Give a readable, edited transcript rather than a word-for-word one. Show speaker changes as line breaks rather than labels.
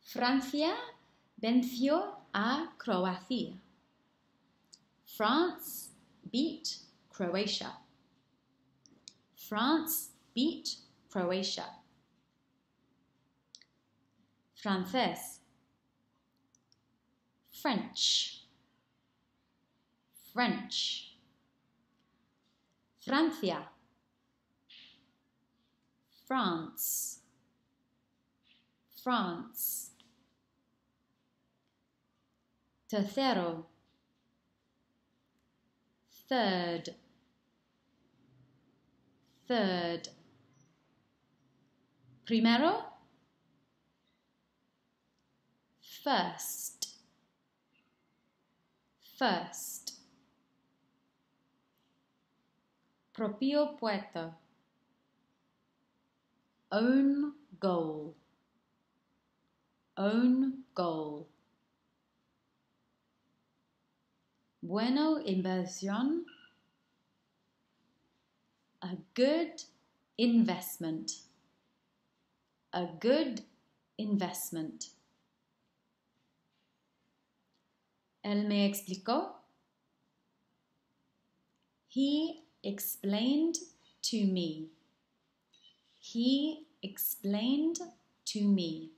Francia venció a Croacia. France beat Croatia. France beat Croatia. Francés. French. French. Francia. France. France. Tercero. Third. Third. Primero. First. First. Propio puerto. Own goal. Own goal. Bueno inversión. A good investment. A good investment. Él me explicó. He explained to me. He explained to me.